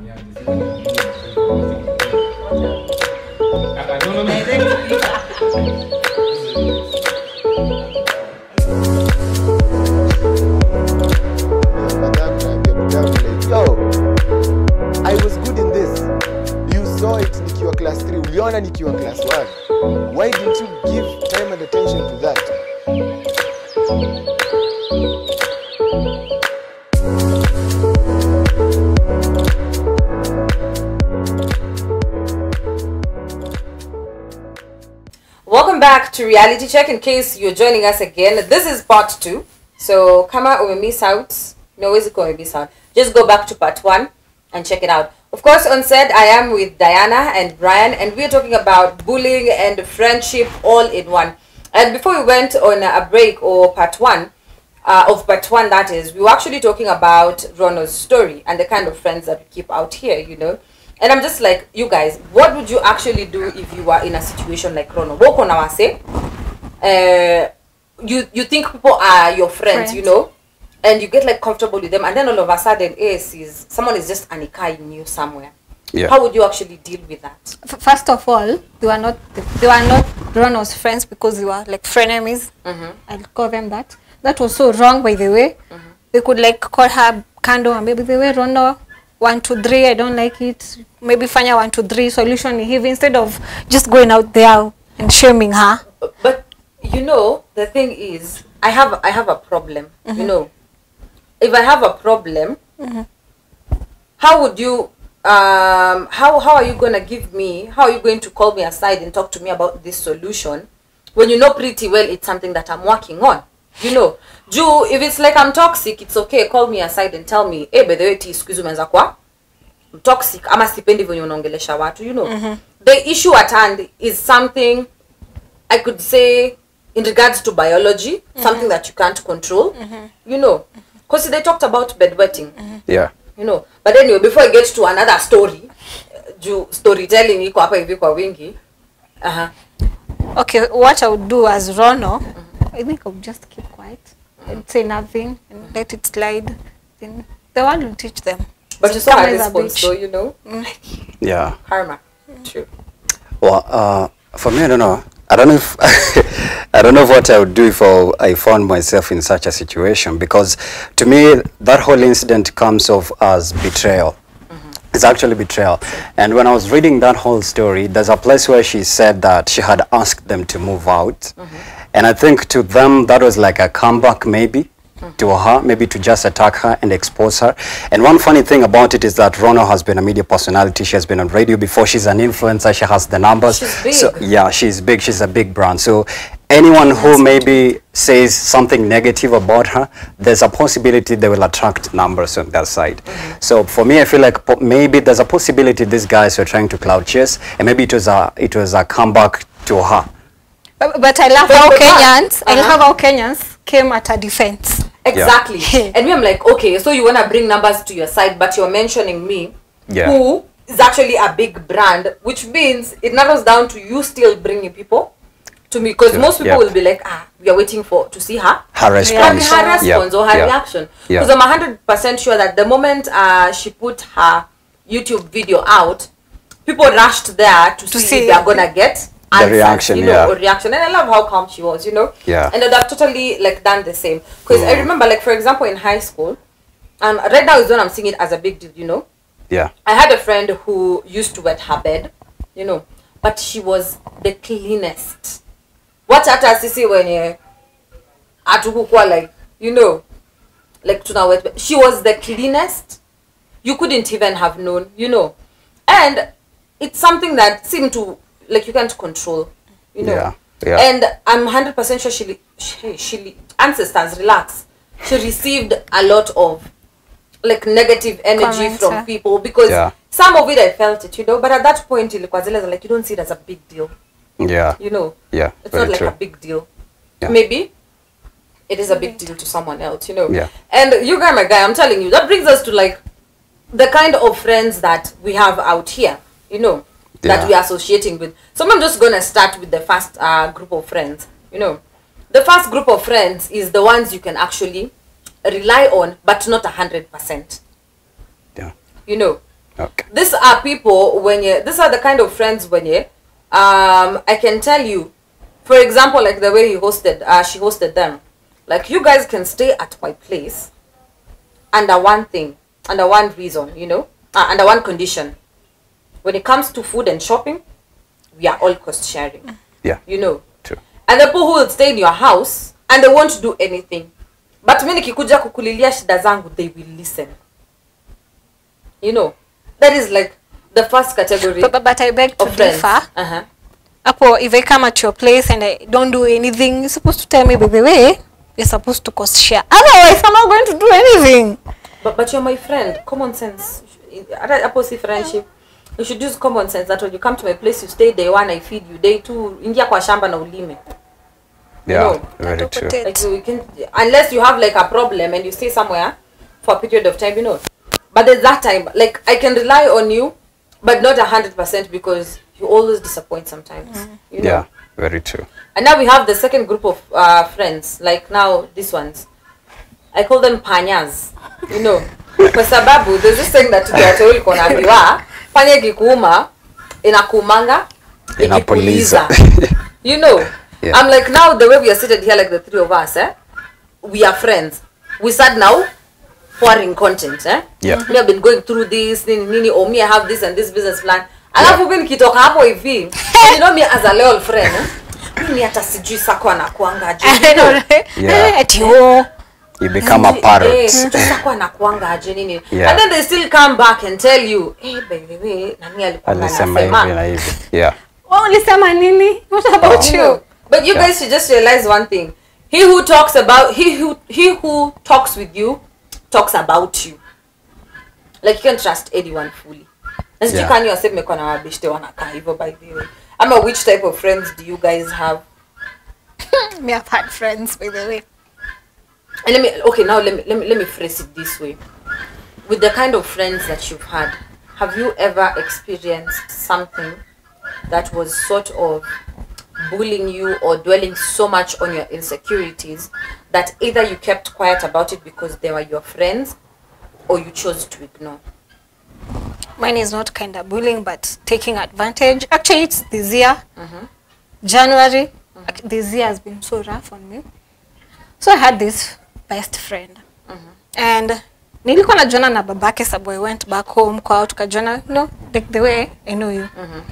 I was good in this. You saw it nikiwa class 3, uliona nikiwa class 1. Why didn't you give time and attention to that? Welcome back to Reality Check. In case you're joining us again, this is part 2. So kama miss out, no ways to miss out. Just go back to part 1 and check it out. Of course, on set, I am with Diana and Brian, and we're talking about bullying and friendship all in one. And before we went on a break, or part 1, that is, we were actually talking about Rono's story and the kind of friends that we keep out here, you know. And I'm just like, you guys, what would you actually do if you were in a situation like Rono? What can I say? You think people are your friends, you know, and you get like comfortable with them, and then all of a sudden, someone is just anicking you somewhere. Yeah. How would you actually deal with that? First of all, they were not Rono's friends because they were like frenemies. I'll call them that. That was so wrong, by the way. They could like call her Kando and maybe the way Rono 1 2 3, I don't like it. Maybe fanya 1 2 3 solution here instead of just going out there and shaming her. But you know, the thing is, I have a problem. You know, if I have a problem, how would you how are you going to call me aside and talk to me about this solution when you know pretty well it's something that I'm working on? You know, if it's like I'm toxic, it's okay, call me aside and tell me, hey, by the way, excuse me, I'm toxic, ama sipendi venye unaongelesha watu, you know. The issue at hand is something, I could say, in regards to biology, something that you can't control, you know. Because they talked about bedwetting. Yeah. You know. But anyway, before I get to another story, storytelling iko hapa hivi kwa wingi. Okay, what I would do as Rono, I think I would just keep quiet and say nothing and let it slide. Then the one will teach them. But you saw a response though, you know? Yeah. Karma. True. Well, for me, I don't know. I don't know if I don't know what I would do if I found myself in such a situation, because to me that whole incident comes off as betrayal. It's actually betrayal. And when I was reading that whole story, there's a place where she said that she had asked them to move out. And I think to them that was like a comeback maybe to her, maybe to just attack her and expose her. And one funny thing about it is that Rono has been a media personality. She has been on radio before. She's an influencer. She has the numbers. She's big. So yeah, she's big. She's a big brand. So anyone who maybe says something negative about her, there's a possibility they will attract numbers on their side. So for me, I feel like maybe there's a possibility these guys were trying to cloud chase, and maybe it was a comeback to her. But I love how Kenyans, I love how Kenyans came at her defense. Exactly. And me, I'm like, okay, so you want to bring numbers to your side, but you're mentioning me, who is actually a big brand, which means it narrows down to you still bringing people to me, because most people will be like, we are waiting to see her response, or her reaction. Because I'm 100% sure that the moment she put her YouTube video out, people rushed there to see if they're gonna get answers, the reaction, you know, or reaction. And I love how calm she was, you know. And I'd have totally like done the same. Because I remember, like, for example, in high school, right now is when I'm seeing it as a big deal, you know. I had a friend who used to wet her bed, you know, but she was the cleanest. What hata sisi when atukukua, like, you know, like tuna wet bed. She was the cleanest. You couldn't even have known, you know. And it's something that seemed to, like, you can't control, you know. And I'm 100% sure she ancestors, relax. She received a lot of like negative energy from people, because some of it I felt it, you know. But at that point, like, you don't see it as a big deal. You know. It's not like a big deal. Maybe it is a big deal to someone else, you know. And you guy, my guy, I'm telling you, that brings us to like the kind of friends that we have out here, you know. That we are associating with. So I'm just gonna start with the first group of friends. You know, the first group of friends is the ones you can actually rely on, but not 100%. You know, Okay. These are people these are the kind of friends I can tell you, for example, like the way she hosted them. Like, you guys can stay at my place under one reason, under one condition. When it comes to food and shopping, we are all cost sharing. Yeah. True. And the people who will stay in your house and they won't do anything. But mimi nikikuja kukulilia shida zangu, they will listen. That is like the first category. But I beg to differ. Apo, if I come at your place and I don't do anything, you're supposed to tell me, by the way, you're supposed to cost share. Otherwise, I'm not going to do anything. But you're my friend. Common sense. Apo si friendship. You should use common sense that when you come to my place, you stay day 1, I feed you. Day 2, ingia kwa shamba na ulime. Yeah, very true. Like, you can, unless you have like a problem and you stay somewhere for a period of time, But at that time, like, I can rely on you, but not 100% because you always disappoint sometimes. Yeah, very true. And now we have the second group of friends, like now these ones. I call them panyas, Kwa sababu, there's this thing that tukiwatoa ulikuwa naambiwa, panya ikikuuma, inakuumanga, inapuliza. Yeah. I'm like, now the way we are seated here, like the three of us, we are friends. We start now pouring content, Yeah. We have been going through this, nini, or me, I have this and this business plan. Alafu mimi nikitoka hapo hivi, me as a loyal friend, mimi hata sijui sako anakuanga aje. Yeah. You become a parrot. Sako anakuanga aje nini. And then they still come back and tell you, hey, by the way, nani alikuwa anasema hivi. Yeah. Oh, ulisema nini? What about you? But you guys should just realize one thing. He who talks with you talks about you. Like, you can't trust anyone fully. As you can yourself make on our bishte wanakaa hivyo, by the way. Which type of friends do you guys have? Me, I've had friends, by the way. And let me phrase it this way. With the kind of friends that you've had, have you ever experienced something that was sort of bullying you or dwelling so much on your insecurities that either you kept quiet about it because they were your friends or you chose to ignore? Mine is not kind of bullying, but taking advantage. Actually, it's this year, January. This year has been so rough on me. So I had this best friend. And nilikuwa najuana na babake sababu I went back home kwao tukajuana, like the way I know you.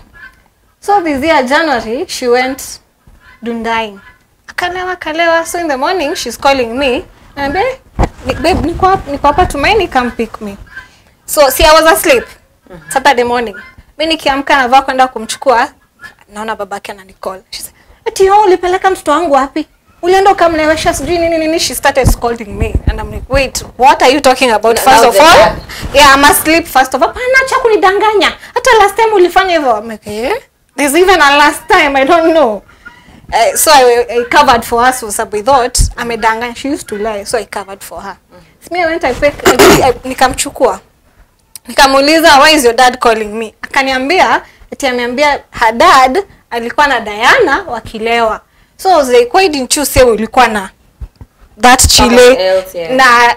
So this year, January, she went Dundai. Akalewa. So in the morning, she's calling me. And babe, niko hapa Tumaini, come pick me. So, see, I was asleep. Saturday morning. Mimi nikiamka navaa kwenda kumchukua, naona babake ananicall. She said, "Ati ulipeleka mtoto wangu wapi? Ulienda ukamlewesha sijui nini?" She started scolding me. And I'm like, wait, what are you talking about? First of all, yeah, I'm asleep first of all. Acha kunidanganya. Hata last time ulifanya hivyo. I'm like, there's even a last time, I don't know. So I covered for her, so I thought, amedanganya. She used to lie, so I covered for her. So me, I went, nikamchukua. Nikamuuliza, why is your dad calling me? Akaniambia, ati ameambia her dad alikuwa na Diana wakilewa. So I was like, why didn't you say ulikuwa na that Chile? Na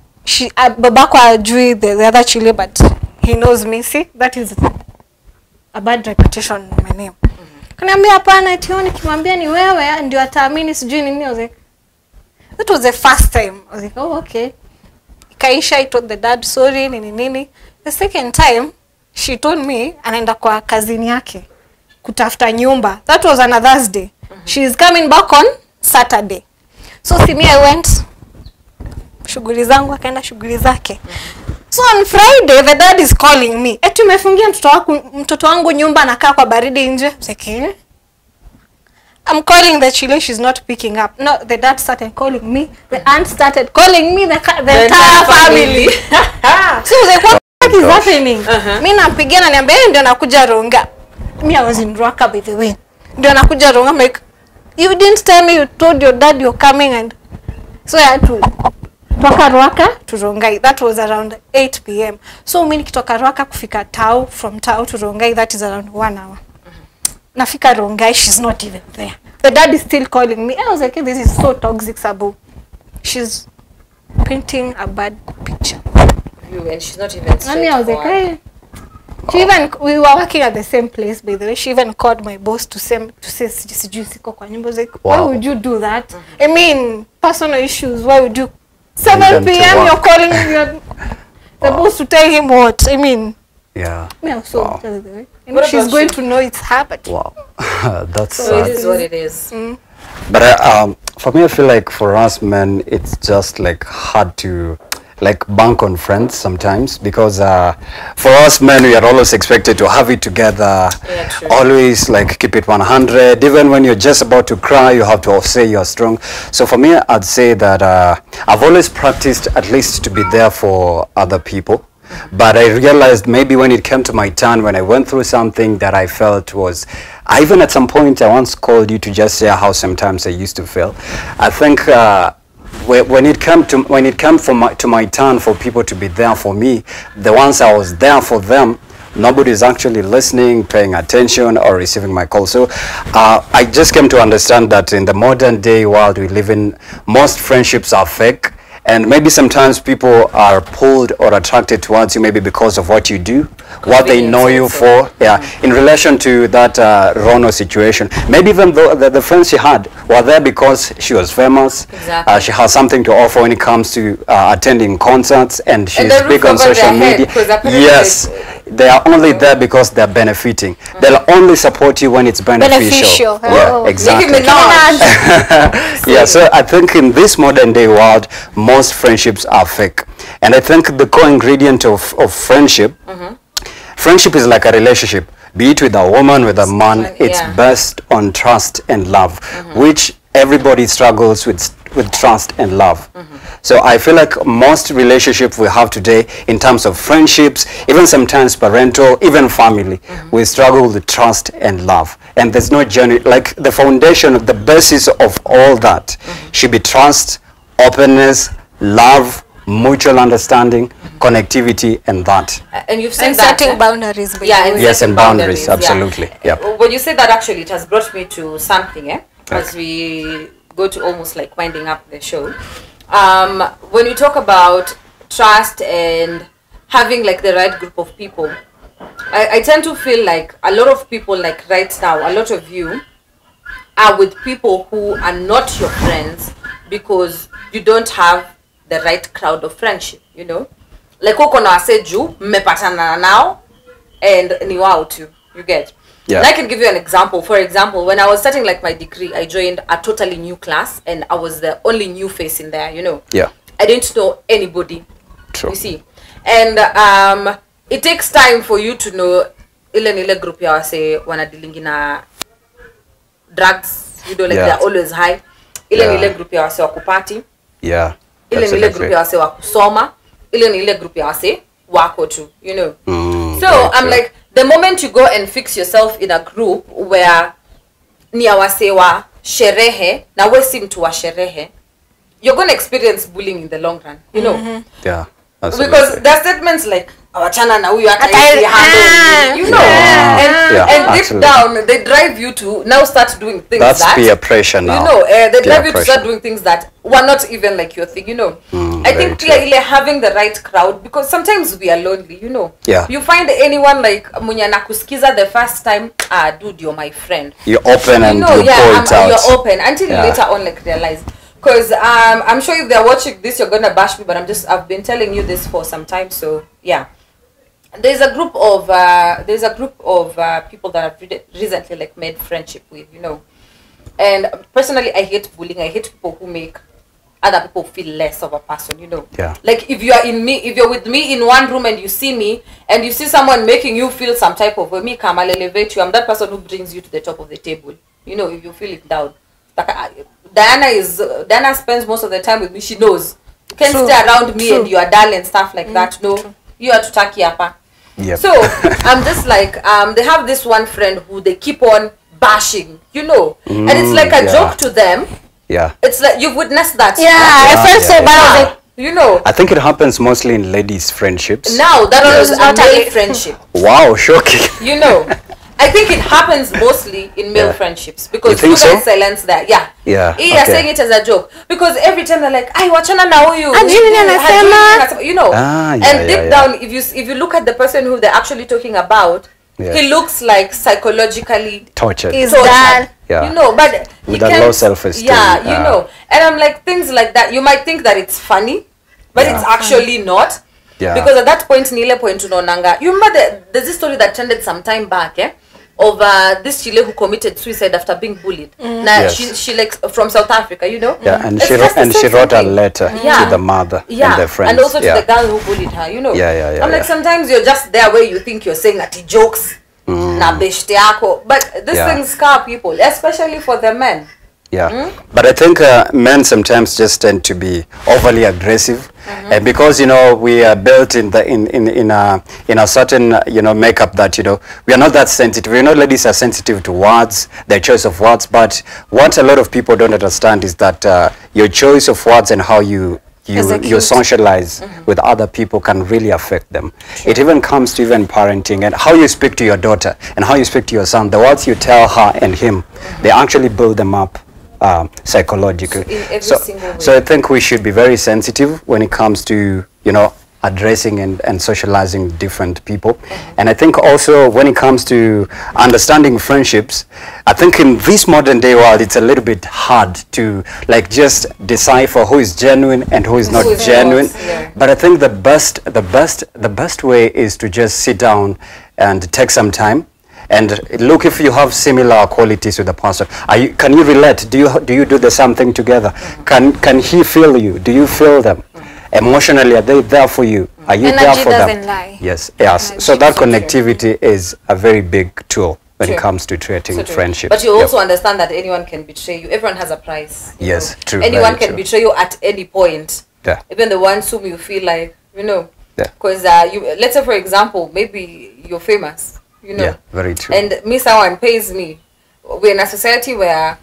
babako ajui the other Chile, but he knows me. See, that is a bad reputation in my name. Kaniambia hapana, eti nikimwambia ni wewe ndio ataamini sijui nini. I was like, that was the first time. I was like, oh, okay. Kaisha, I told the dad sorry nini. The second time she told me anaenda kwa kazini yake kutafuta nyumba. That was on a Thursday. She is coming back on Saturday. So see me, I went shughuli zangu, akaenda shughuli zake. So on Friday the dad is calling me. Eti umefungia mtoto wangu nyumba anakaa kwa baridi nje. Okay. I'm calling the Chile, she's not picking up. No, the dad started calling me. The aunt started calling me. The entire family. So like, what is happening? Mimi nampigia na niambia ndio nakuja Ronga. Me, I was in Rwaka, by the way. Ndio nakuja Ronga. I'm like, you didn't tell me, you told your dad you're coming. And so I had to toka Rwaka to Rongai. That was around 8 p.m. So mimi nikitoka Rwaka kufika Tau, from Tau to Rongai, that is around 1 hour. Nafika Rongai, she's not even there. The dad is still calling me. I was like, hey, this is so toxic, Sabu. She's painting a bad picture. And she's not even straight. And I was like, hey, She even, we were working at the same place, by the way. She even called my boss to say sijui siko kwa nyumba. I was like, why would you do that? I mean, personal issues. Why would you? 7 p.m. you're calling the boss to tell him what? I mean. Yeah. Yeah. So by the way, you know, she's going to know it's her, but wow, that's so it is what it is. But for me, I feel like for us men, it's just like hard to like bank on friends sometimes, because for us men, we are always expected to have it together, always like keep it 100. Even when you're just about to cry, you have to say you're strong. So for me, I'd say that I've always practiced at least to be there for other people. But I realized maybe when it came to my turn, when I went through something that I felt was, even at some point I once called you to just share how sometimes I used to feel. I think when it came to my turn for people to be there for me, the ones I was there for them, nobody's actually listening, paying attention, or receiving my call. So I just came to understand that in the modern day world we live in, most friendships are fake. And maybe sometimes people are pulled or attracted towards you maybe because of what you do, what they know you for. Yeah, in relation to that Rono situation, maybe even though the friends she had were there because she was famous. Exactly. She has something to offer when it comes to attending concerts, and she's big on social media. Yes, they are only there because they're benefiting. They'll only support you when it's beneficial. Yeah, exactly. Yeah, so I think in this modern day world, most friendships are fake. And I think the core ingredient of friendship, friendship is like a relationship, be it with a woman, with a man, it's based on trust and love, which everybody struggles with trust and love. So I feel like most relationships we have today in terms of friendships, even sometimes parental, even family, we struggle with trust and love. And there's no journey, like the foundation, the basis of all that should be trust, openness, love, mutual understanding, connectivity, and that. And you've said and that, setting boundaries. Yes, and boundaries, absolutely. Yeah. When you say that, actually, it has brought me to something, as we go to almost like winding up the show. When you talk about trust and having like the right group of people, I tend to feel like a lot of people, like right now, a lot of you are with people who are not your friends because you don't have the right crowd of friendship, you know? Like uko na waseju, mmepatana nao, and ni wao tu, you get? Yeah. And I can give you an example. For example, when I was starting like my degree, I joined a totally new class, and I was the only new face in there, you know? Yeah. I didn't know anybody. True. You see? And it takes time for you to know ile group ya wase wanadilingi na drugs, you know, like they're always high. Ile group ya wase wa kupati. Yeah. Ile group ya wase wa kusoma. Ile group ya wase wako tu, you know. So I'm like, the moment you go and fix yourself in a group where ni ya wase wa sherehe na we si mtu wa sherehe, you're going to experience bullying in the long run, you know. Yeah. Absolutely. Because there are statements like awachana na huyu hata hivi handle, you know, and deep down they drive you to now start doing things that's peer pressure now, you know, they drive you to start doing things that were not even like your thing, you know. I think clearly having the right crowd, because sometimes we are lonely, you know. You find anyone like mwenye nakusikiza the first time, dude, you're my friend, you're open, and you know, you pour it out, you're open until you later on like realize. Because I'm sure if they're watching this, you're gonna bash me, but I've been telling you this for some time. So yeah, there's a group of people that I've recently like made friendship with, you know. And personally, I hate bullying. I hate people who make other people feel less of a person, you know. Yeah. Like if you're with me in one room and you see me and you see someone making you feel some type of way, me come, I'll elevate you. I'm that person who brings you to the top of the table. You know, if you feel it down. Diana spends most of the time with me. She knows you can't stay around me and you are dull and stuff like that. No, you are to taki hapa. So I'm just like they have this one friend who they keep on bashing, you know, and it's like a joke to them. Yeah, it's like you've witnessed that. I felt so bad. You know, I think it happens mostly in ladies' friendships. Now that is not a friendship. Wow, shocking. You know. I think it happens mostly in male friendships because you guys silence that. Yeah. Yeah. You're saying it as a joke because every time they're like, "I wachana na huyu." You know. And deep down, if you look at the person who they're actually talking about, he looks like psychologically tortured. That? Yeah. You know, but with a low self-esteem. Yeah, you know. And I'm like, things like that. You might think that it's funny, but it's actually not. Yeah. Because at that point, Nile point to Nonanga. You remember there's this story that trended some time back, of this Chile who committed suicide after being bullied. Now she like from South Africa, you know. Yeah, and she wrote a letter to the mother and the friends. And also to the girl who bullied her, you know. I'm like, sometimes you're just there where you think you're saying ati jokes, na beshte yako, but these things scar people, especially for the men. But I think men sometimes just tend to be overly aggressive, and because you know we are built in a certain makeup that we are not that sensitive. We know ladies are sensitive to words, their choice of words, but what a lot of people don't understand is that your choice of words and how you socialize with other people can really affect them. It even comes to even parenting and how you speak to your daughter and how you speak to your son. The words you tell her and him, they actually build them up psychologically. So I think we should be very sensitive when it comes to addressing and socializing different people. And I think also when it comes to understanding friendships, I think in this modern day world it's a little bit hard to like just decipher who is genuine and who is not genuine. But I think the best way is to just sit down and take some time and look if you have similar qualities with the person. Can you relate? Do you do the same thing together? Can he feel you? Do you feel them? Emotionally, are they there for you? Are you there for them? Doesn't lie. Yes. So that connectivity is a very big tool when it comes to treating friendship. But you also understand that anyone can betray you. Everyone has a price. Yes, true. Anyone can betray you at any point. Yeah. Even the ones whom you feel like, because let's say for example, maybe you're famous. Yeah, very true. And someone pays me. We're in a society where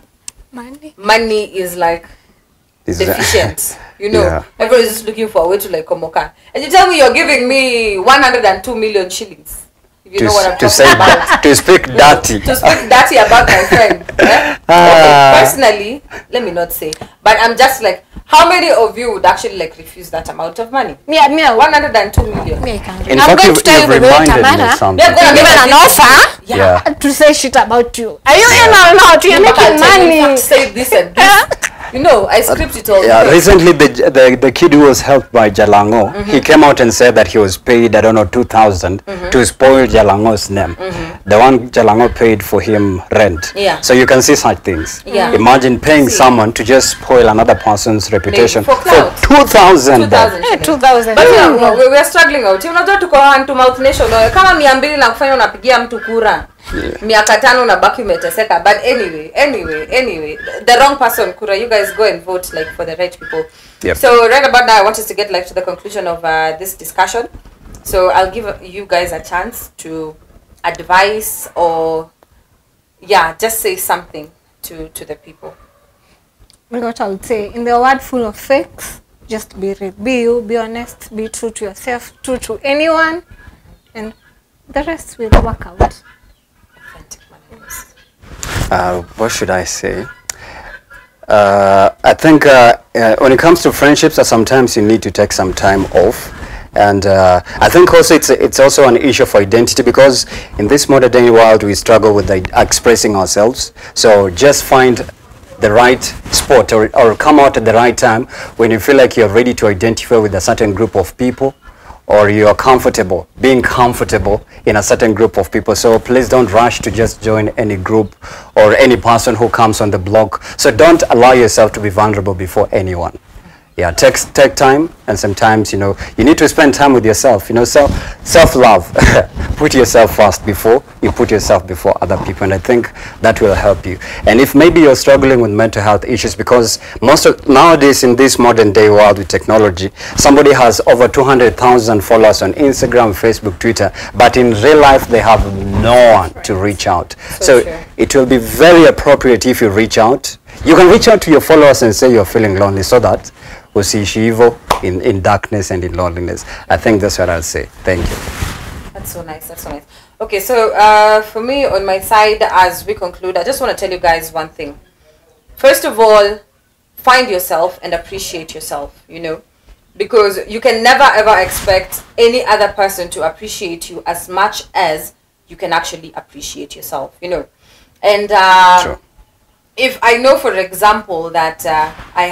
money is like deficient. Everyone is just looking for a way to like komoka. And you tell me you're giving me 102 million shillings. If you know what I'm talking about. To speak dirty. To speak dirty about my friend. Okay, personally, let me not say. But I'm just like, how many of you would actually like refuse that amount of money? Me, 102 million. I'm going to tell you the way, Tamara. They're going to give an offer to say shit about you. Are you in or not? You're making money. Say this and this. I script it all. Recently the kid who was helped by Jalango, he came out and said that he was paid, I don't know, 2,000 to spoil Jalango's name. The one Jalango paid for him rent. So you can see such things. Imagine paying someone to just spoil another person's reputation for 2,000. 2,000. But we are struggling out. Unajua tuko hand to mouth nation. Kama 200 na kufanya unapigia mtu kura. Miaka 5 unabaki umeteseka. But anyway, the wrong person kura, you guys go and vote like for the right people. So right about now I want us to get like to the conclusion of this discussion. So I'll give you guys a chance to advise or just say something to the people. What I would say, in the world full of fakes, just be real, be you, be honest, be true to yourself, true to anyone, and the rest will work out. What should I say? I think when it comes to friendships, sometimes you need to take some time off. And I think also it's also an issue of identity, because in this modern day world we struggle with expressing ourselves. So just find the right spot or come out at the right time when you feel like you're ready to identify with a certain group of people, or you're being comfortable in a certain group of people. So please don't rush to just join any group or any person who comes on the block. So don't allow yourself to be vulnerable before anyone. Take time, and sometimes you need to spend time with yourself. Self-love. Put yourself first before you put yourself before other people, and I think that will help you. And if maybe you're struggling with mental health issues, because nowadays in this modern day world with technology, somebody has over 200,000 followers on Instagram, Facebook, Twitter, but in real life they have no one to reach out. So it will be very appropriate if you reach out. You can reach out to your followers and say you're feeling lonely, so that usiishi hivyo in darkness and in loneliness. I think that's what I'll say. Thank you. That's so nice. That's so nice. Okay, so for me, on my side, as we conclude, I just want to tell you guys one thing. First of all, find yourself and appreciate yourself, you know, because you can never ever expect any other person to appreciate you as much as you can actually appreciate yourself, you know. And Sure. if I know, for example, that I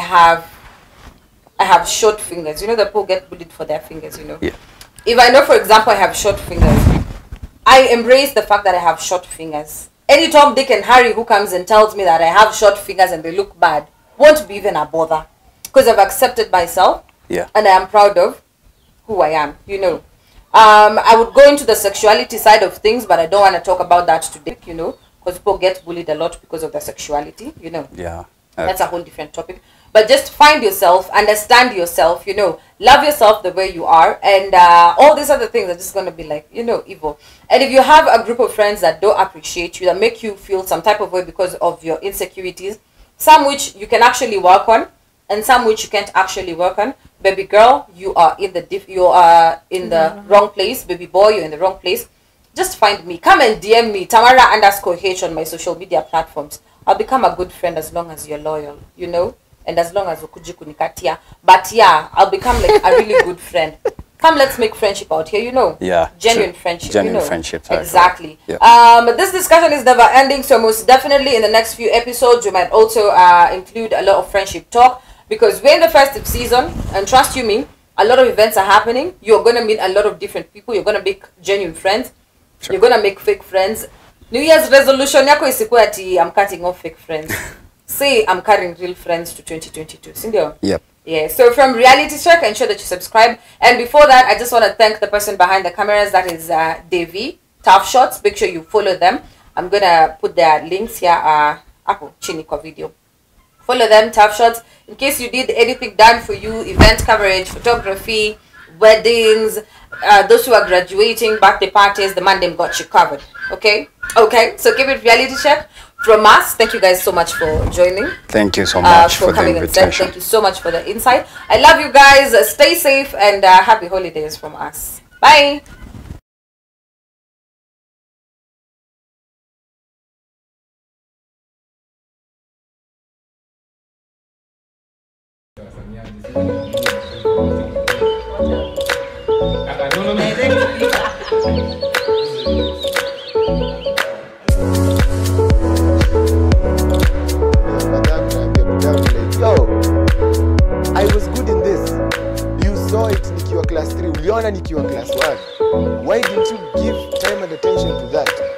have short fingers, you know, the people get bullied for their fingers, you know. Yeah. If I know, for example, I have short fingers, I embrace the fact that I have short fingers. Any Tom, Dick, and Harry who comes and tells me that I have short fingers and they look bad won't be even a bother, because I've accepted myself. Yeah. And I am proud of who I am, you know. I would go into the sexuality side of things, but I don't want to talk about that today, you know, because people get bullied a lot because of their sexuality, you know. Yeah. That's a whole different topic. But just find yourself, understand yourself, you know, love yourself the way you are, and all these other things are just going to be like, you know, evil. And if you have a group of friends that don't appreciate you, that make you feel some type of way because of your insecurities, some which you can actually work on, and some which you can't actually work on, baby girl, you are in the wrong place. Baby boy, you're in the wrong place. Just find me. Come and DM me, Tamara_H on my social media platforms. I'll become a good friend as long as you're loyal, you know, and as long as ukuji kunikatia. But yeah, I'll become like a really good friend. Come, let's make friendship out here, you know. Yeah. Genuine True. friendship. Genuine you know. friendship. Exactly. Yeah. This discussion is never ending, so most definitely in the next few episodes we might also include a lot of friendship talk, because we're in the festive season, and trust you me, a lot of events are happening. You're gonna meet a lot of different people. You're gonna make genuine friends. Sure. You're gonna make fake friends. New Year's resolution yako isikuwe ati I'm cutting off fake friends. Say I'm carrying real friends to 2022. Sindio? Yep. Yeah, so from Reality Check, ensure that you subscribe. And before that, I just want to thank the person behind the cameras. That is Davey, Tough Shots. Make sure you follow them. I'm going to put their links here. Hapo chini kwa video. Follow them, Tough Shots. In case you need anything done for you, event coverage, photography, weddings, those who are graduating, birthday parties, the man them got you covered. Okay? Okay, so give it Reality Check. From us, thank you guys so much for joining. Thank you so much for the coming invitation. and thank you so much for the insight. I love you guys. Stay safe and happy holidays from us. Bye. Yo, I was good in this. You saw it nikiwa class 3. Uliona nikiwa class 1. Why didn't you give time and attention to that?